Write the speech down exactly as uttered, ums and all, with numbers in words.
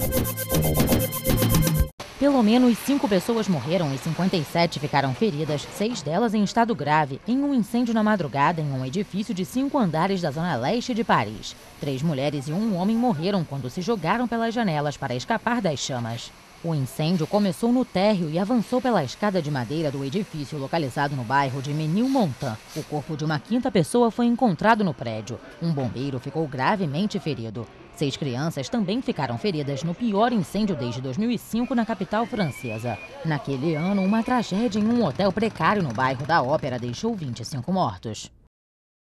Pelo menos cinco pessoas morreram e cinquenta e sete ficaram feridas, seis delas em estado grave, em um incêndio na madrugada em um edifício de cinco andares da zona leste de Paris. Três mulheres e um homem morreram quando se jogaram pelas janelas para escapar das chamas. O incêndio começou no térreo e avançou pela escada de madeira do edifício localizado no bairro de Menilmontant. O corpo de uma quinta pessoa foi encontrado no prédio. Um bombeiro ficou gravemente ferido. Seis crianças também ficaram feridas no pior incêndio desde dois mil e cinco na capital francesa. Naquele ano, uma tragédia em um hotel precário no bairro da Ópera deixou vinte e cinco mortos.